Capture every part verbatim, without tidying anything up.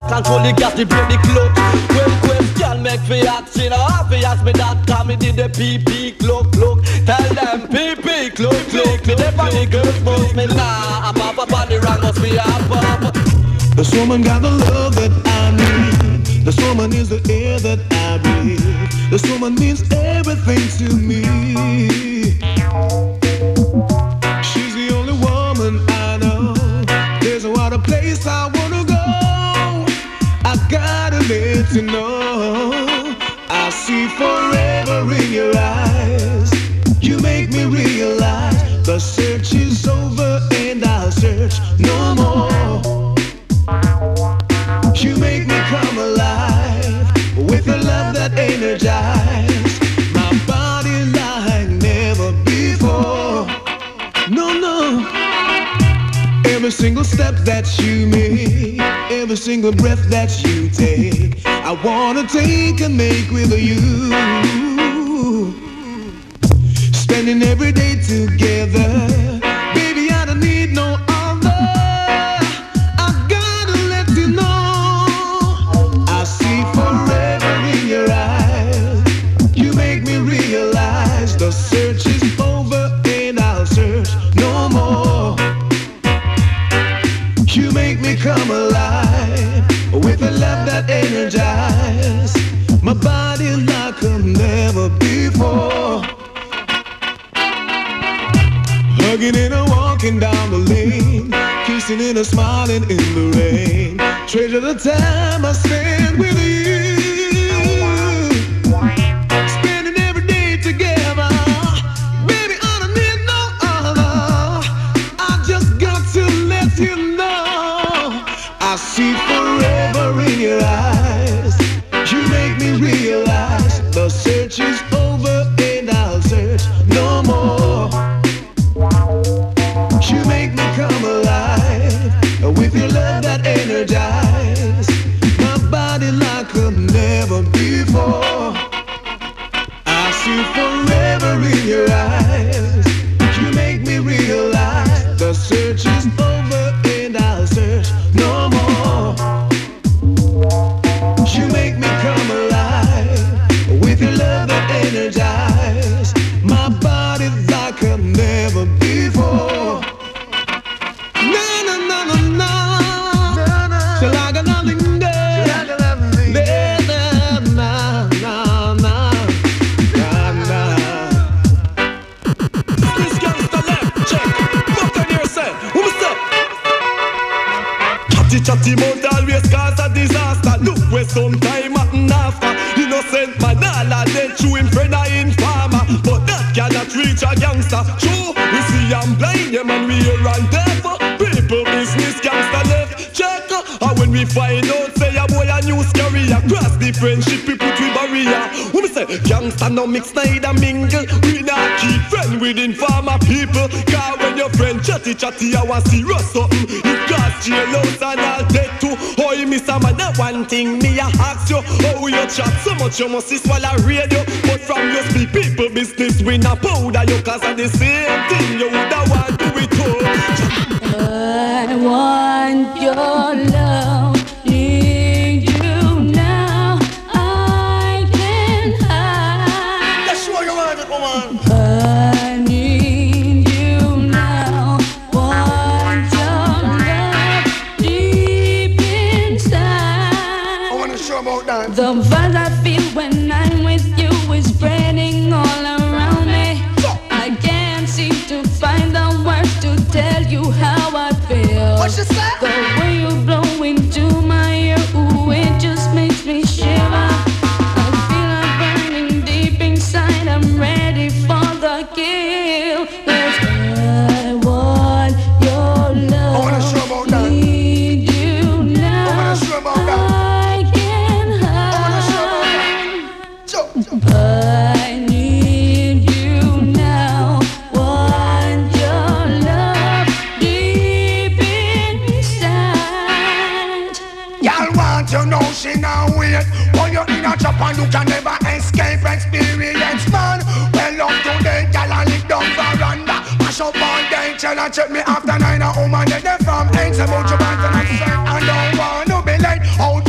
Control the gas, the break the clutch. When question make fi action, or half fi ask me that, cause me did the P P clock clock. Tell them P P clock clock. Me never the girls bust me nah. I'm up up on the wrong, must be up up. This woman got the love that I need. This woman is the air that I breathe. This woman means everything to me. She's the only woman I know. There's a wider place I wanna go. I gotta let you know, I see forever in your eyes. You make me realize the search is over and I'll search no more. You make me come alive with a love that energizes my body like never before. No, no. Every single step that you make, every single breath that you take, I wanna take and make with you. Spending every day together, baby, I don't need no other. I gotta let you know, I see forever in your eyes. You make me realize the search is over and I'll search no more. You make me come alive with a love that energizes my body like never before. Hugging and a walking down the lane, kissing and a smiling in the rain. Treasure the time I spend with you. Spending every day together, baby, I don't need no other. I just got to let you know, I see forever in your eyes. You make me realize the search is over and I'll search no more. You make me come alive with your love that energizes my body like never before. I see forever in your eyes. You make me realize the search is over and I'll search no more. You make me come alive with your love that energizes my body like never before. Na na na na na, so like nothing there. Na na na na na. This gangsta left, check. Fuck on yourself. Who was up? Chatty chatty mouth always cause a disaster. Look where sometime happen after. Innocent man all a dead through him friend a informer. But that cannot reach a gangster. True, we see I'm blind, yeah man, we here and there for people business gangster left. Check, and when we find out say a boy a news carrier, cross the friendship we put we barrier. When we say gangster no mix neither mingle, we not keep friend with informer people. Cause when your friend chatty chatty I want serious something, you cause jail house and all dead too. Oh you miss a man, that one thing me a ask you, how you chat so much you must swallow radio. But from your speak people business we not powder you, cause of the same thing you woulda want to it too. I want your love, need you now. I can't hide. That's what you want it, woman. I need you now. Want your love deep inside. I wanna show about that. The vibe I feel when I'm with you is spreading all around me. I can't seem to find the words to tell you how I feel. What you say? The way you blow into my ear, ooh, it just makes me shiver. I feel like burning deep inside. I'm ready for the kill. 'Cause I want your love. I wanna show about that. Need you now. I wanna show about that. I can't hide. I wanna show about that. I need you now. Want your love deep inside. Y'all want to know she now wait. When you're in a trap and you can never escape experience, man. Well up today, y'all and lick down veranda. Mash up all day, tell her check me after nine. A woman that they from eight. About your band and I say I don't want to be late. Out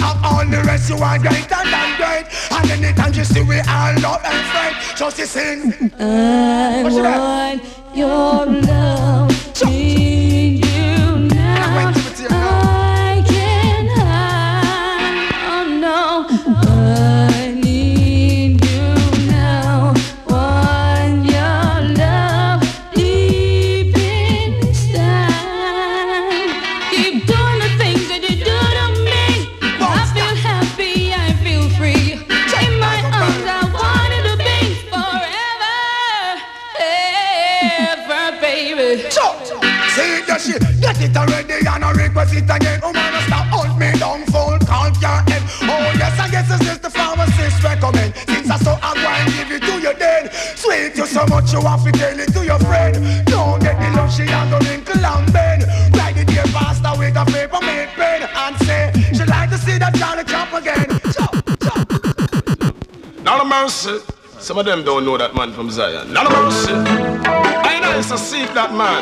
yes, you are greater than great. And anytime you see we all love and friend, just you sing. I want your love. Need you now. I can't hide. Oh no. I need you now. Want your love deep inside. Keep doing the things that you do to me. I feel happy, I feel free. In my arms, I wanted to be forever, ever, baby. So, see the shit, get it already and I request it again. Oh man, stop, hold me down, full, count your head. Oh yes, I guess this is the pharmacist recommend. Since I saw I go and give it to you then. Sweet you so much you have to tell it to your friend. Don't get the love she and the wrinkle and bend. Write it here faster with a paper made pen. And say, she like to see that Charlie chop again. Chop, chop. Not a mercy. Some of them don't know that man from Zion. Not a mercy. I know it's a seek that man.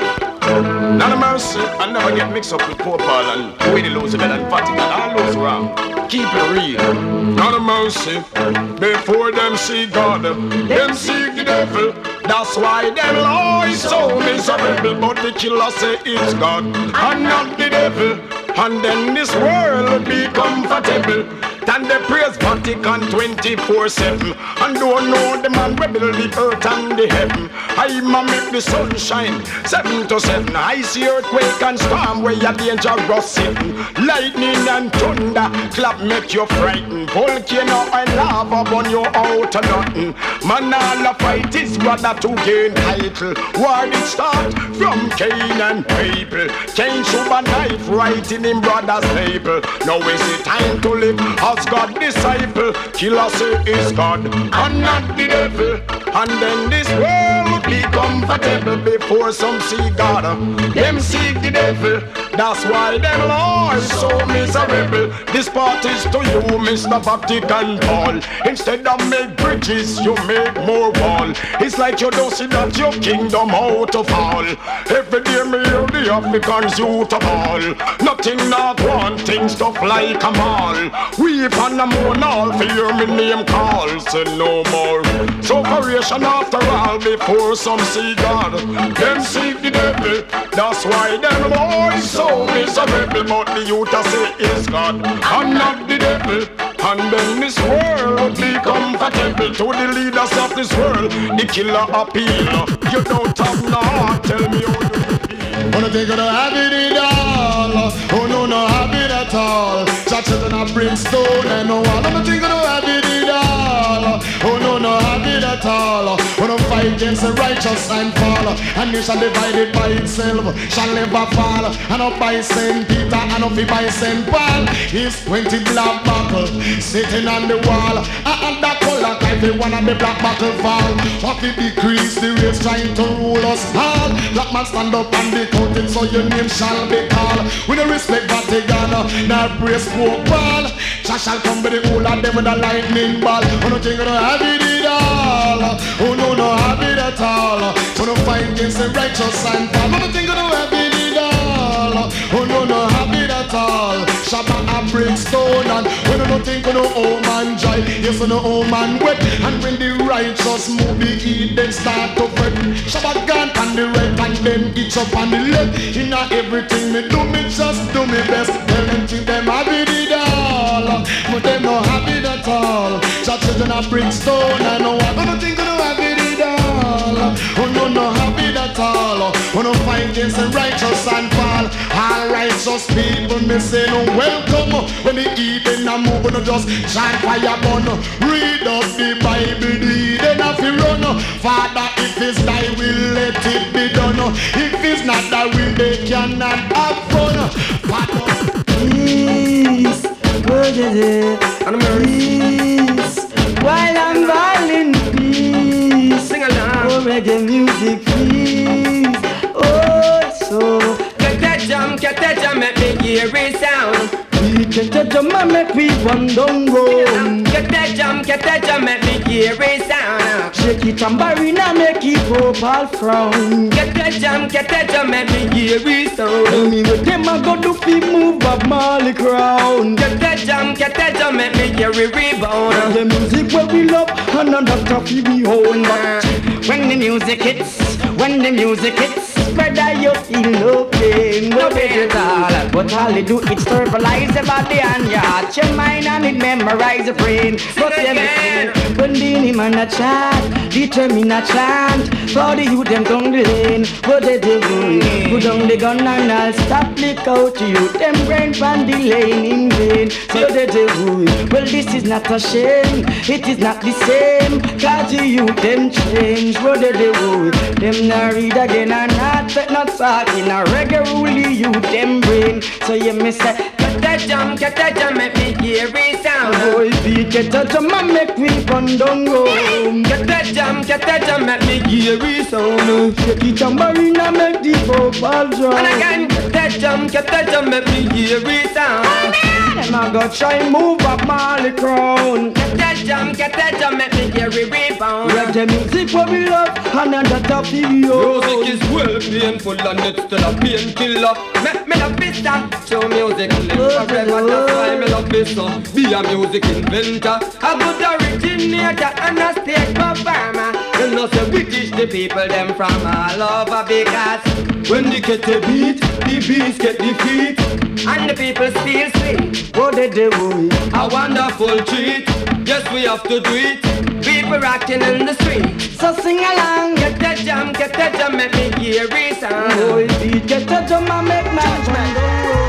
Not a mercy. I never get mixed up with Poor Paul and Winnie Roosevelt and Vatican. All those wrong. Keep it real. Not a mercy. Before them see God, them see the devil. That's why them law is so miserable. But the killer say it's God and not the devil. And then this world will be comfortable. And they praise Vatican twenty-four seven. And don't know the man will build the earth and the heaven. I ma make the sun shine seven to seven. I see earthquake and storm where you're dangerous sitting. Lightning and thunder clap make you frightened. Volcano and lava burn you out to nothing. Man all a fight is brother to gain title. War did start from Cain and Abel. Cain shoot a knife right in him brother's label. Now is the time to live as God disciple. Killer say is God and not the devil. And then this world will be comfortable before some see God. Them seek the devil. That's why them law is so miserable. This part is to you, Mister Vatican Paul. Instead of make bridges, you make more wall. It's like you don't see that your kingdom out to fall. Every day me hear the Africans you to ball. Nothing not one thing stuff like a mall. We on the moon all fear me name calls. Say no more sufferation after all before some see God. Them seek the devil. That's why them boys so miserable. But the youth I say is God and not the devil. And then this world will be comfortable to the leaders of this world. The killer appeal. You don't have no heart. Tell me how you feel. Wanna think of the habit it all. Oh no, no habit at all. Churches and a brimstone and no one. Wanna think of the habit it all. Oh no, no habit at all. Wanna fight against the righteous and fall. And nation divided by itself shall never fall. And up by Saint Peter and up by Saint Paul. His twenty black buckle sitting on the wall. And that color every one of the black buckle fall. What we decrease the race trying to rule us all. Black man stand up and the counting so your name shall be called. We don't respect Vatican, now brace Pope Paul. Jah shall come with the whole of them with a lightning ball. Oh no think I don't have it all. Oh no no have it at all. So no fight against the righteous and fall. Oh no think I don't have it all. Oh no no have it at all. Shabbat and brimstone and when I don't think of no old man dry. Yes no old man wet. And when the righteous move the heat then start to fret. Shabbat gone on the right and then each up on the left. In everything me do me just do me best. Tell them think them have it all. But them no have it at all. Jah children a brimstone and no one. I don't think I don't have it all. Oh no no have it at all. Oh no fight against the righteous and fall. All righteous people me say no welcome. When they eat in a move no just shine fire burn. Read up the Bible the then have to run. Father if it's thy will let it be done. If it's not thy will they cannot have fun. Father Peace, good is it? Peace, while I'm violin, peace. Sing along. Oh, reggae music, please. Oh, so get that jam, get that jam, make me hear it sound. Get that jam and make we run down road. Get that jam, get that jam, make me hear it sound. Shake it tambourine and make it Pope Paul frown. Get that jam, get that jam, make me hear it sound. Tell me what them a go do fi move Bob Marley crown. Get that jam, get that jam, jam make me hear it rebound. The music where we love and not coffee we own. But when the music hits, when the music hits, whether you feel no pain, no pain at all. But all they do is verbalize the body and your heart, your mind, and it memorize the brain. But again, when the man a chant, determine a chant, for the youth them down the lane. What they do, put down the gun and I'll stop lick out to you. Them brain from the lane in vain. So they do, well this is not a shame, it is not the same. Cause the youth them change. What they do, them not read again and not take no talk in a regularly youth them brain. So you me say, get that jam, get that jam, make me hear it sound. boy beat, get a jam and make me run down home. Get that jam, get that jam, make me hear it sound. Shake it tambourine and make the vocal drum. And again, get that jam, get that jam, make me hear it sound. Them a go try move up Marley Crown. Get that jam, get that jam, make me hear it rebound. Reggae music what we love and another video. Music is well painful and it's still a painkiller. Make me love this song, show music live forever. That's why me love this song. Be a music inventor, a good originator and a stage performer. You know say we teach the people them from all over because when they get the beat, the beats get the feet, and the people feel sweet. What they do? A wonderful treat. Yes, we have to do it. People rocking in the street. So sing along. Get that jam, get that jam, make me hear it sound. Boy beat, get a jam and make my man go.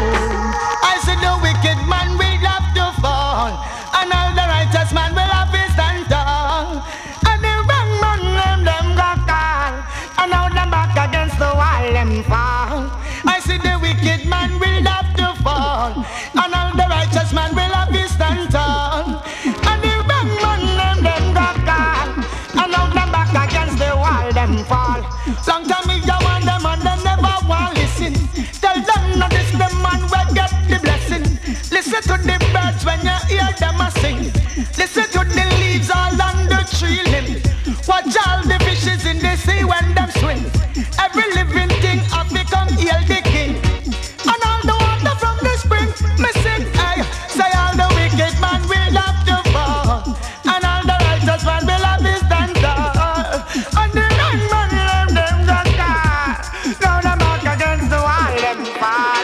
I said the wicked man will have to fall, and all the righteous man will have to stand tall. And the wrong man them them got call, and now them back against the wall them fall. I said the wicked man will have to fall, and all the righteous man will have to stand tall. And the wrong man them them got call, and now them back against the wall them fall. Long time me ya want them and them never want listen. Tell them not this the man will get the blessing. Listen to the birds when you hear them a sing. Listen to the leaves all on the tree limb. Watch all the fishes in the sea when them swim. Every living thing have become hail the king. And all the water from the spring, me sing, hey. Say all the wicked man will have to fall, and all the righteous man will have to stand tall. And the wrong man them them got caught. Now them back against the wall them fall.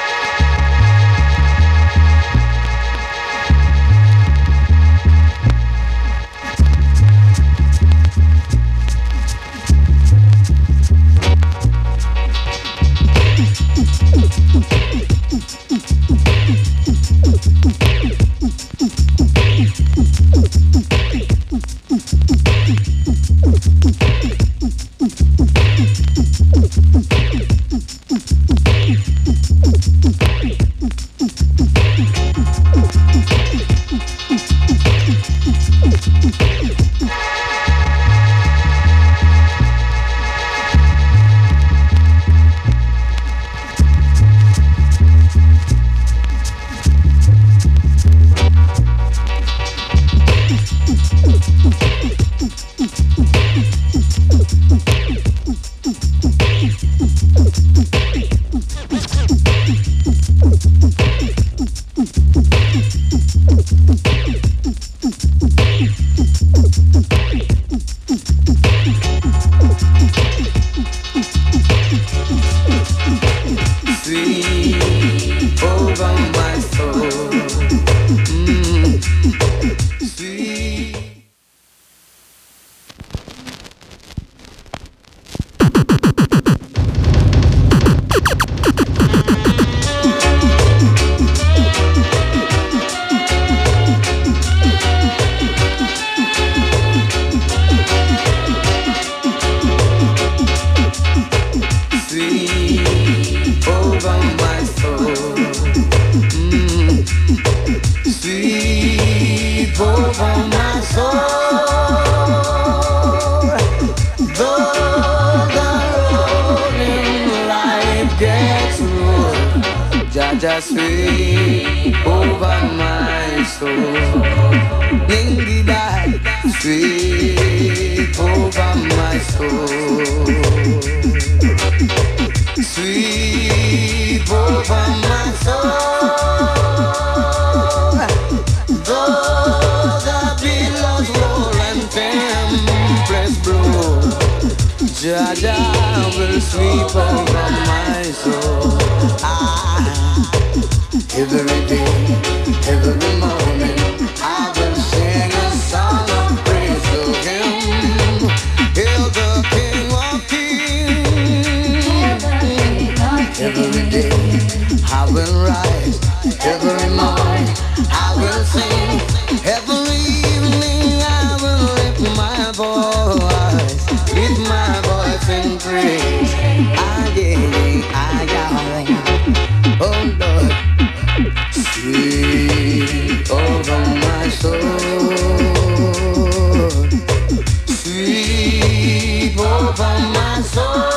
Jaja sweep over my soul. Dingy die, sweep over my soul. Sweep over my soul. The Jah will sweep over my soul. Ah, every day, every morning, I will sing a song of praise to Him. Hail the King of Kings. Every day, I will rise. Every morning, I will sing. Every evening, I will lift my voice, lift my voice in praise. Again, again, oh Lord, sweep over my soul, sweep over my soul.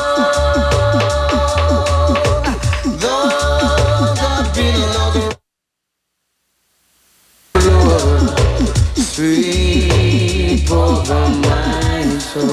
Sweep over my soul.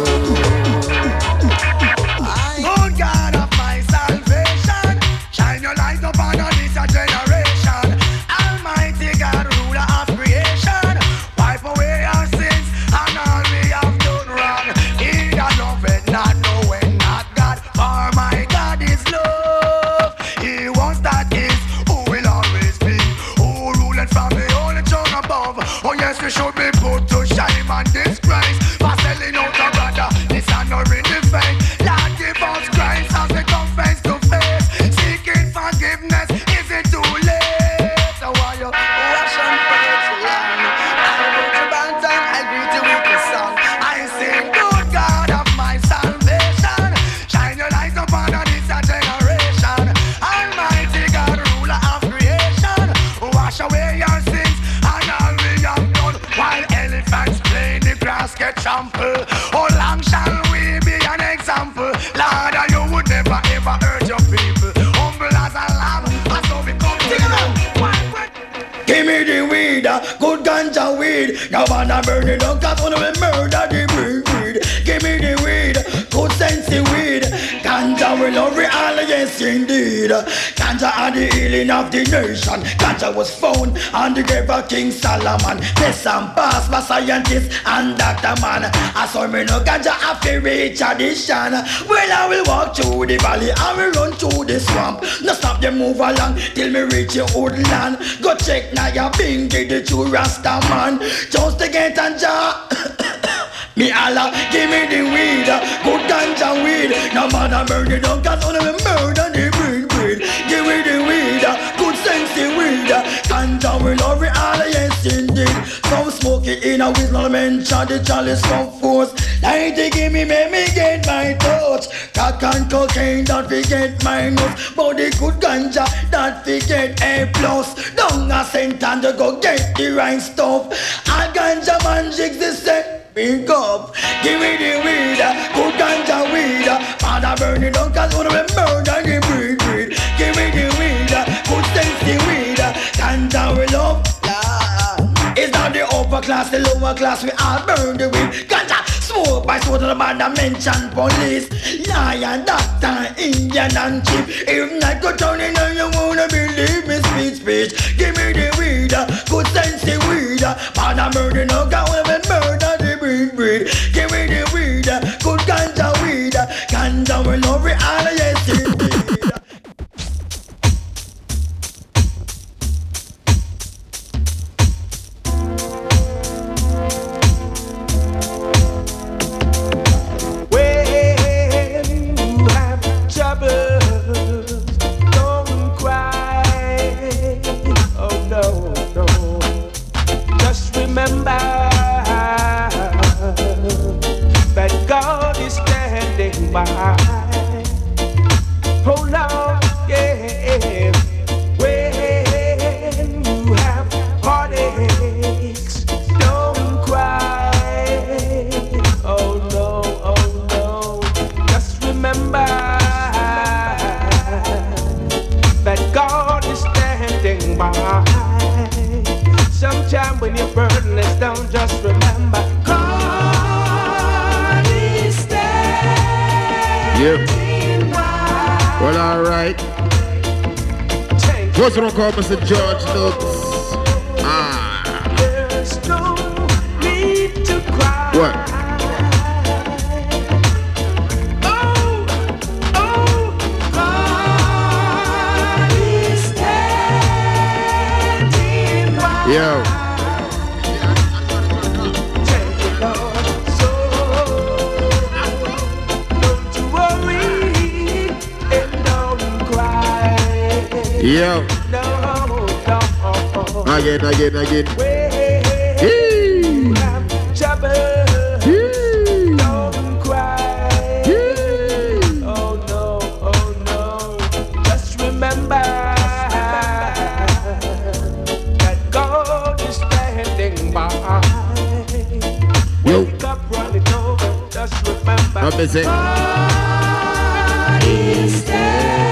Oh God of my salvation, shine your light upon this generation. Almighty God, ruler of creation, wipe away our sins and all we have done wrong. He that loveth not, knowing not God, for my God is love. He wants that is who will always be, who ruleth from the holy throne above. Oh yes, we should be put to shame and disgrace for selling out a brother, dishonoring the faith. Lord, give us Christ as we come face to face. Seeking forgiveness, is it too late? So while you wash and praise the Lamb, I put you back down, I greet you with the song. I sing, good God of my salvation, shine your light upon this generation. Almighty God, ruler of creation, wash away your sins and all we have done. While elephants play the grass get trampled, how long shall we be an example? Lord, you would never ever hurt your people. Humble as a lamb, and so we come together. Give me the weed, uh, good ganja weed. Now man I burn it up, cause one of them murder the weed. Give me the weed, good sensey weed. Ganja will love it all, yes indeed. Ganja are the healing of the nation. Ganja was found on the grave of King Solomon. Test and pass by scientists and doctor man. I saw me no ganja after reach addition. Well I will walk through the valley, I will run through the swamp. No stop them move along till me reach your old land. Go check now your bingy the true Rasta man. Just to get a jar. Me Allah, give me the weed, good ganja weed. No matter burn it down, cause one of them murder the breed, breed. Give me the weed, good sensey weed. Ganja will love it all, yes indeed. Some smoke it in a whistle, mention the chalice from force. Ninety give me, make me get my touch. Crack and cocaine, don't forget my nose. But the good ganja, don't forget A plus. Don't a cent and you go get the right stuff. All ganja man jigs the same. Big up, give me the weed, good ganja weed. Father burn it down, cause one of them murder the breed, breed. Give me the weed, good sensey weed. Ganja we love, yeah. It's not the upper class, the lower class, we all burn the weed. Ganja, smoke by smoke to the band and mention police. Lion, doctor, Indian and cheap. If not go down in there, you wanna believe me, speech, speech. Give me the weed, good sensey weed. Father burn it down, cause one of them murder the breed, breed. Give me the weed, good ganja weed. Ganja will love it all, yes indeed. When you have troubles, don't cry. Oh no, no. Just remember that God is standing by. Hold on, yeah. When you have heartaches, don't cry. Oh no, oh no. Just remember that God is standing by. Sometime when you're burdenless, don't just remember God is standing yep. by. Well, alright. What's wrong, call Mister George Nooks? Ah. There's no need to cry. What? Oh, Yo. Yo. Again, again, again. Don't cry. Oh no, oh no. Just remember that God is standing by. Wake up, run it over. Just remember God is standing.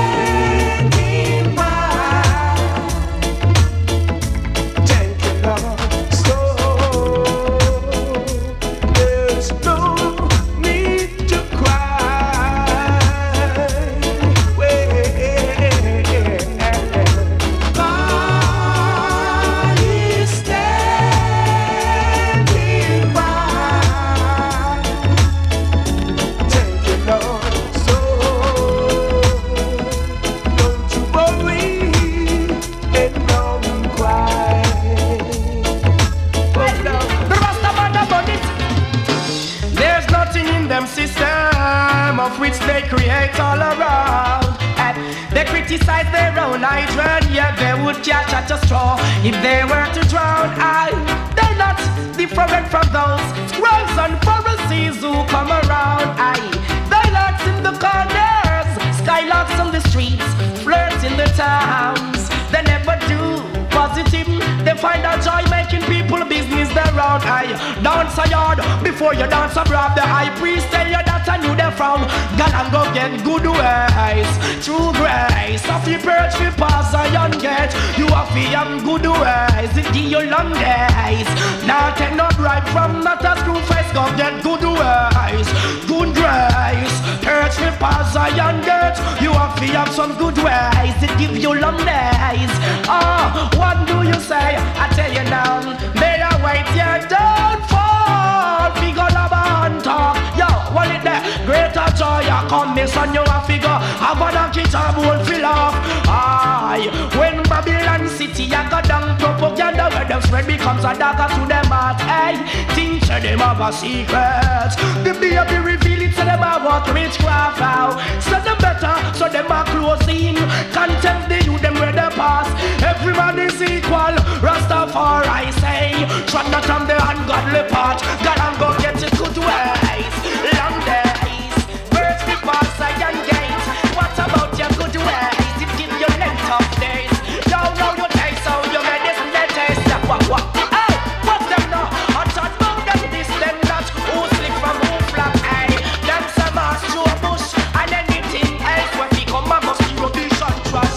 Criticize their own hydrant, yeah, they would catch at a straw if they were to drown. I, they're not different from those scribes and Pharisees who come around. I, they lurks in the corners, skylarks on the streets, flirts in the towns. They never do positive, they find a joy making people business around. I dance a yard before you dance abroad. The high priest tell you that I knew them from God and go get good ways, true grace. Of you perch we pass a young gate, you have to have good ways, it give you long days. Now take no bribe from not a screw face, go get good ways, good grace. Perch we pass a young gate, you have to have some good ways, it give you long days. Oh, what do you say? I tell you now, better wait your downfall. Figure lava talk, yo, what it there? Greater joy, I come miss on you a figure. Have a donkey job will fill off. Aye, when Babylon City I got down propaganda where them spread becomes a dagger to them heart. Hey, think to them have a secret. The baby reveal it to them about witchcraft out. So them better, so them are close in. Contempt the youth them where they pass. Everyone is equal, Rastafari say. Try not on the ungodly part. God and go get it good ways. Long days, birds we pass a young gate. What about your good ways? It give you length of days. Now know your taste, so you made this and that taste. What, what? Hey, what's them now? I thought about them this, them that. Who slip from who flap, hey. Them some ass to a bush. And anything else when we come and must be rubbish and trash.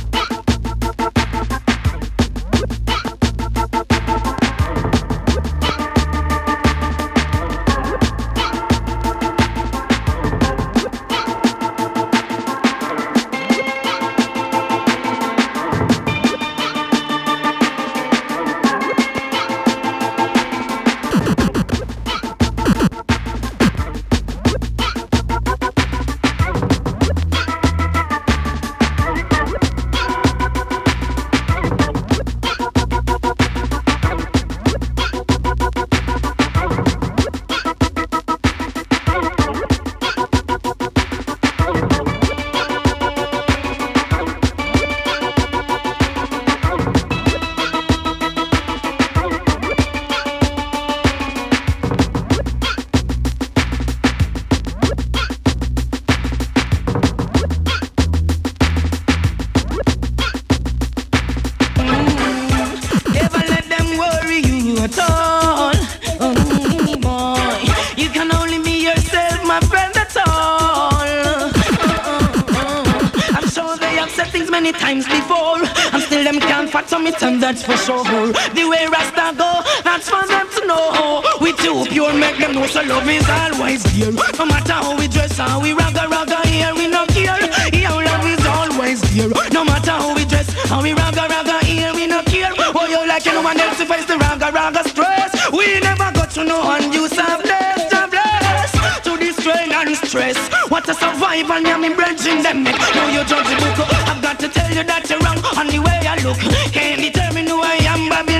Times before, and still them can't fact on it, and that's for sure. The way Rasta go, that's for them to know. We too pure, make them know so love is always here. No matter how we dress, how we ragga ragga here, we no care. Here love is always here. No matter how we dress, how we ragga ragga here, we no care. Oh, you like anyone else to face the ragga ragga stress. We never got to know and you have blessed, to bless to the strain and stress. What a survival, yeah, me bridging them make. Now you judge the book. I've got to tell you that you're wrong on the way I look. Can't determine who I am, baby.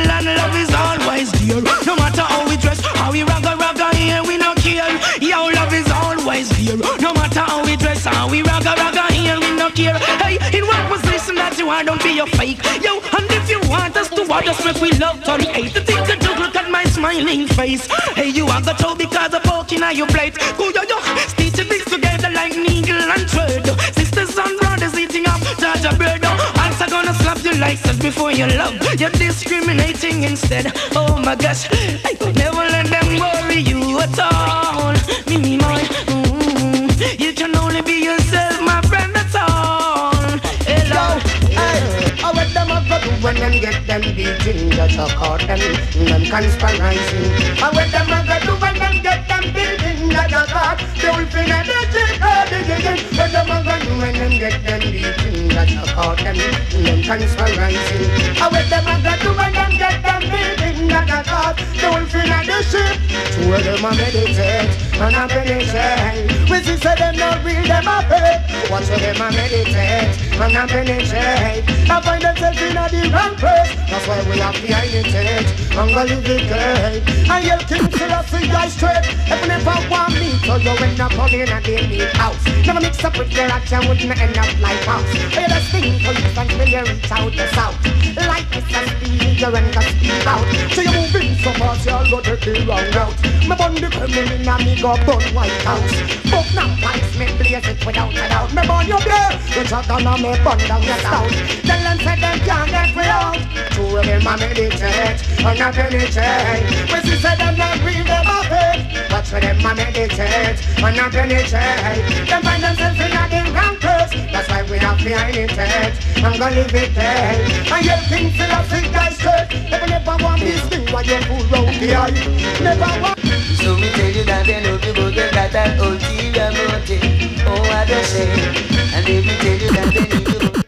you are, don't be your fake. Yo, and if you want us to war, just make we love turn hate. To think the joke, look at my smiling face. Hey, you are got to because of poking on your plate. Go yo yo, stitch things together like needle and thread. Sisters and brothers eating up Jaja bread. Aunts are gonna slap you like that before you love. You're discriminating instead. Oh my gosh, I could never let them worry you at all. Me, me, my, mm-hmm. You can only be yourself, my friend, that's all. Hello. Hey, I want them up to do when them get them beating. Just a caught them, them conspiring. I want them up to do when them get them beating. Just a caught, they will feel that they cheat. When them up to do when them get them beating. Just a caught them, them conspiring. I want them up to do when them get them beating. Just a caught, they will feel that they cheat. Two of them a meditate and a penetrate. We see say them not real, them a fake. Watch how them a meditate and a penetrate. I find themselves in a the wrong place. That's why we have to imitate and go live it great. And yell King Selassie guys straight. If you never want me, so you end up in a daily house. Never mix up with your action, wouldn't end up like house. Hear the sting police until you reach out the south. Like it's a speed, you run the speed out. So you're moving so fast, you'll go take the wrong route. Me bun the criminal and me go bun White House. But now pipes me blaze it without a doubt. Me bun you there, you shut down and me bun down your south. Tell them say them can't get me out. Two of them a meditate and a penetrate. We see say them not real, them a fake. Watch for them a meditate and a penetrate. Them find themselves in a the wrong place. That's why we have to imitate and go live it there. And you think Selassie guys straight. If you never want this thing, why you fool round the eye? Never want. So me tell you that they love you, but they got that ulterior motive. Oh, what a shame. And if me tell you that they need you,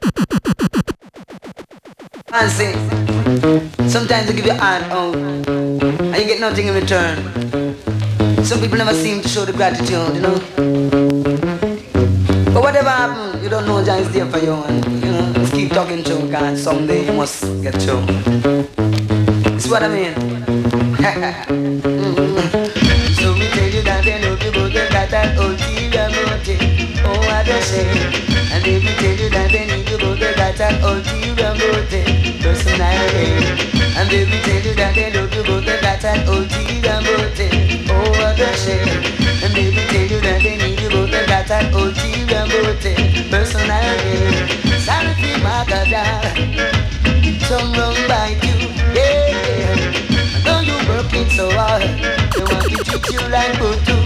and sing. Sometimes they give you a hand out, and you get nothing in return. Some people never seem to show the gratitude, you know. But whatever happens, you don't know Jah is there for you, and you know, just keep talking to him, because someday you must get through. That's what I mean. mm-hmm. So me tell you that they love you, but they got that ulterior motive. Oh, what a shame. And if me tell you that they need you, but they got that ulterior motive. Personality. And if me tell you that they love you, but they got that ulterior motive. Oh, what a shame. And if me tell you that they need you, but they got that ulterior motive. Personality. Sanity Magada. Some wrong by you, yeah, yeah. Though you working so hard, they want to treat you like Butu.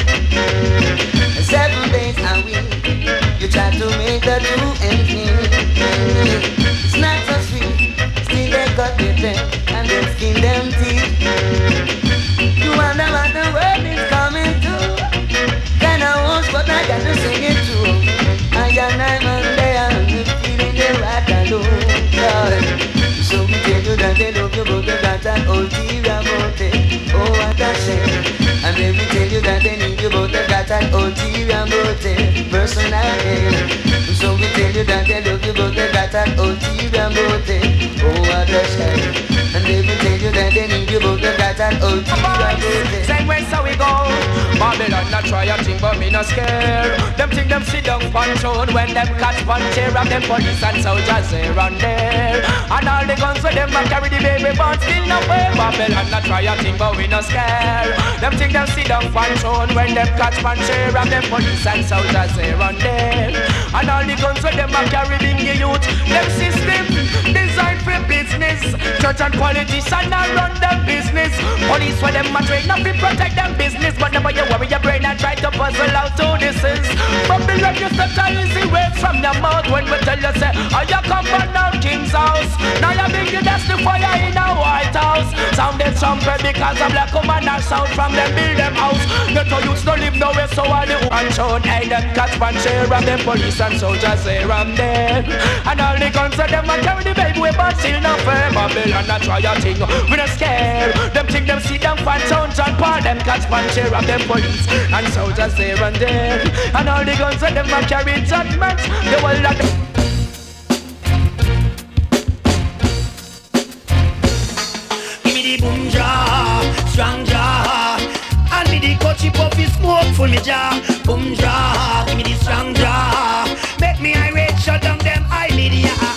Seven days a week, you try to make the two ends meet. It's not so sweet, still they got their teeth and they skin them teeth. You wonder what the world is coming to. Kinda wants but I gotta sing it too. I got nine Monday and I'm feeling the right alone. So we tell you that they love you, but they got that ulterior motive. Oh, what a shame. And then we tell you that they need you, but they got that ulterior motive. Personality. So we tell you that they love you, but they got that ulterior motive. Oh, what a shame. And then we tell you that they need you, but they got that ulterior motive. Same way so we go. Babylon not try a thing, but me not scared. Them think them sit down on throne when them catch one chair of them police and soldiers here and there. And all the guns with them a carry the baby, but still no way. Babylon not try a thing, but we not scared. Them think them sit down on throne when them catch one chair of them police and soldiers here and there. And all the guns with them a carry the youth. Them system designed for business. Church and politicians a run them business. Police for them a train up to protect them business, but never you worry your brain and try to puzzle out who this is. Babylon you such a easy way from your mouth when we tell you say, oh you come from now King's house. Now you bring you that's the fire in a White House. Sound they trumpet because a black woman are sound from them build them house. Get to youths don't live nowhere so all the one shown. Hey them catch one share of them police and soldiers here and there. And all the guns of them a carry the baby way but still not fair. Babylon not try a thing, we not scared. Them think them see them fan sounds and part them catch one share of them police and soldiers here and there. And all the guns of them a carry judgment. The world of them. Give me the boom jaw, strong jaw. And me the coachy puffy smoke full me jaw. Boom jaw, give me the strong jaw. Make me irate, shut down them eye media.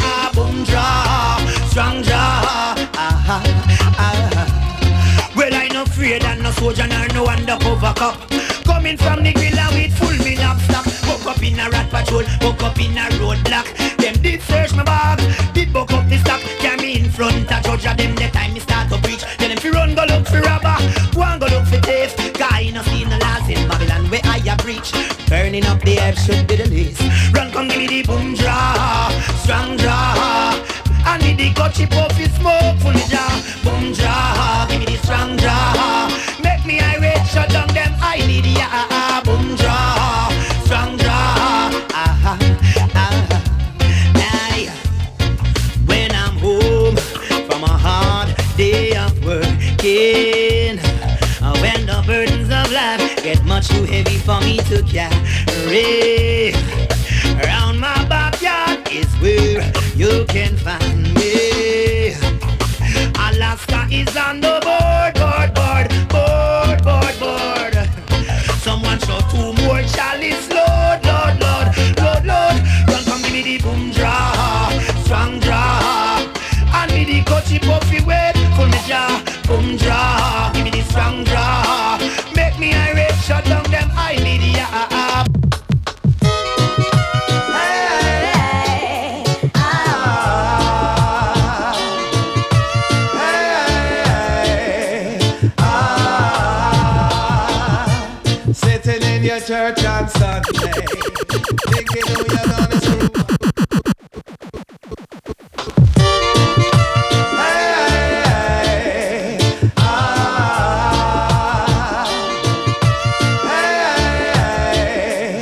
soldier nor no undercover cop. Coming from the griller with full me knapsack. Buck up in a rat patrol, buck up in a roadblock. Them did search my bag, did buck up the stock. Carry me in front of judge of them the time me start to preach. Tell them fi run go look for robber, go and go look for thief. Guy no see no laws in Babylon where I a preach. Burning up the earth should be the least. Run come give me the boom draw, strong draw. I need the gutchy puffy smoke full of jaw. Boom draw, give me the strong draw. Make me irate, shut down them I need ya. Yeah, boom draw, strong draw. Ah, ah, ah. When I'm home from a hard day of working, when the burdens of life get much too heavy for me to carry, around my backyard is where you can find me. Alaska is on the board, board, board, board, board, board. Someone show two more chalice, Lord, Lord, Lord, Lord, Lord. Run come give me the boom draw, strong draw. And me the coachy puffy wet for me jaw. Boom draw, give me the strong draw. Make me irate, shut down them I need ya. Sitting in your church on Sunday, thinking who you're gonna screw. Hey, ah, hey,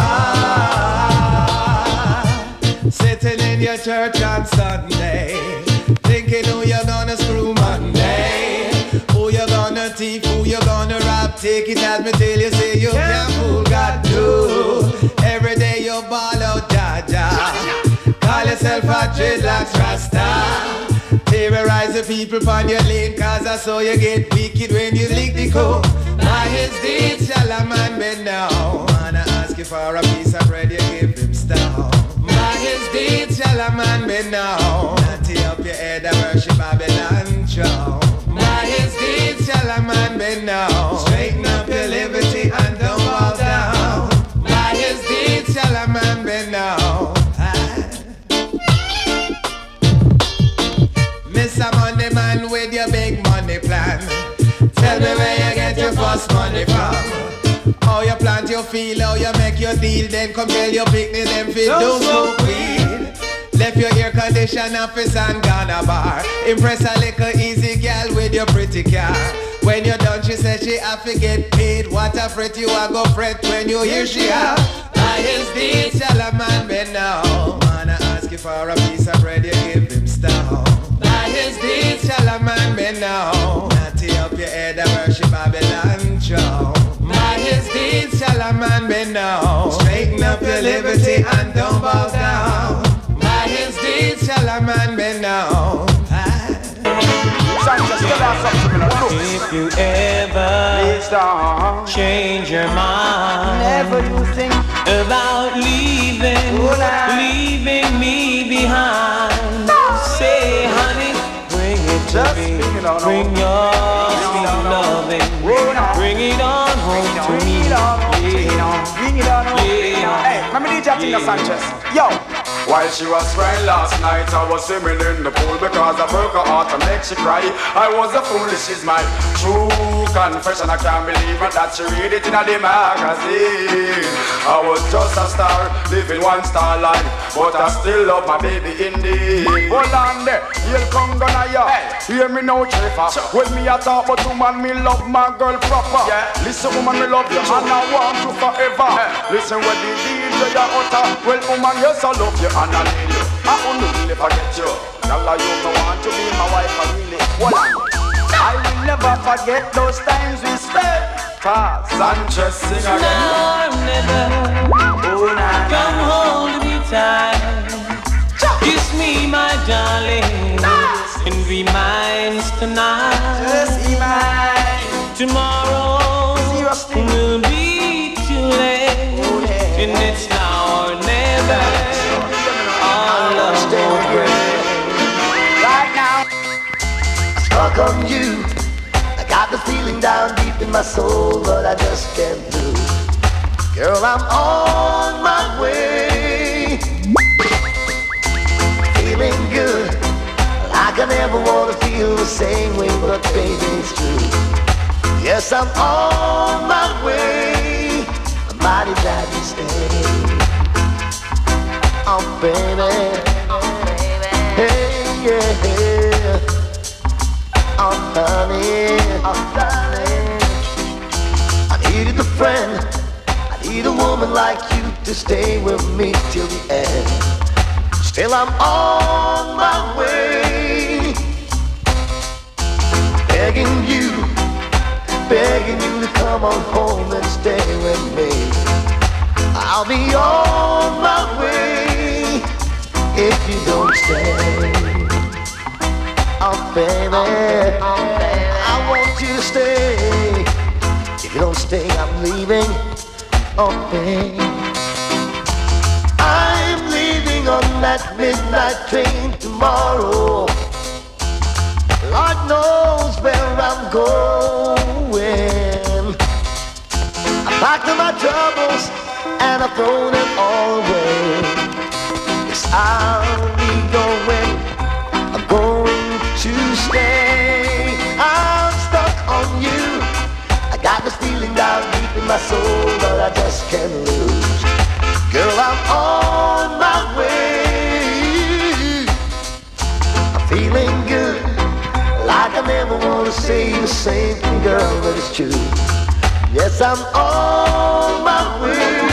ah. Sitting in your church on Sunday, thinking who you're gonna screw Monday. Who you gonna thief, who you gonna rob. Take it as me tell you, say you can't fool God too. Every day you ball out, Jaja. Call yourself a dreadlocks Rasta. Terrorize the people on your lane, cause I saw you get wicked when you lick the coke. By his deeds shall a man be known. Wanna ask you for a piece of bread, you give him stone. By his deeds shall a man be known. Natty up your head and worship Babylon show. By his deeds shall a man be known. Straighten up your liberty and don't fall down. By his deeds shall a man be known. Mister Money Man with your big money plan. Tell me where you get your first money from. How you plant your field, how you make your deal. Then come tell your picnic them fit don't smoke weed. Left your air condition office and gone a bar. Impress a little easy girl with your pretty car. When you're done, she said she have to get paid. What a fret you a go fret when you hear she have. By his deeds shall a man be known. Wanna ask you for a piece of bread, you give him stone. By his deeds shall a man be known. Natty up your head and worship Babylon show. By his deeds shall a man be known. Straighten up your liberty and don't bow down. By his deeds shall a man be known. If you ever change your mind, never you think about leaving, leaving me behind. No. Say, honey, bring it to me. Bring your sweet loving. Bring it on home to me. Bring it on home. Hey, let me D J Tina Sanchez. Yo. While she was crying last night, I was swimming in the pool because I broke her heart and made she cry. I was a fool, she's my true confession. I can't believe it that she read it in the magazine. I was just a star, living one star life, but I still love my baby indeed. Hold on there, you'll come gonna ya. Hey. Hear me now, Trevor. When me a talk about woman, me love my girl proper. Yeah. Listen, woman, me love you and I want you forever. Hey. Listen when the D J ya utter. Well, woman, yes I love you and I need you. I won't really forget you. Now you don't want to be my wife, I really want. I will never forget those times we spent. Cause Sanchez sing again. No, never. Oh, nah, come hold me tight. Kiss me, my darling, and be mine tonight. Just be mine. Tomorrow Seriously. will be too late, oh, yeah. and it's now or never. Our love won't break. Right now, how come you got the feeling down deep in my soul, but I just can't lose. Girl, I'm on my way, feeling good, like I never wanna feel the same way, but baby, it's true. Yes, I'm on my way, I'm mighty glad you stayed. Oh, baby, hey, yeah, oh, honey, oh, darling, I needed a friend, I need a woman like you to stay with me till the end. Still I'm on my way, begging you, begging you to come on home and stay with me. I'll be on my way if you don't stay. Oh baby, I want you to stay. If you don't stay, I'm leaving. Oh baby, I'm leaving on that midnight train tomorrow. Lord knows where I'm going. I packed up my troubles and I've thrown them all away. Yes, I'll be going, I'm going to stay. I'm stuck on you, I got this feeling down deep in my soul, but I just can't lose. Girl, I'm on my way, I'm feeling good, like I never wanna say the same thing, girl, but it's true. Yes, I'm on my way.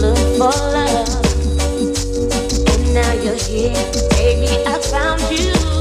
Baby, I found you.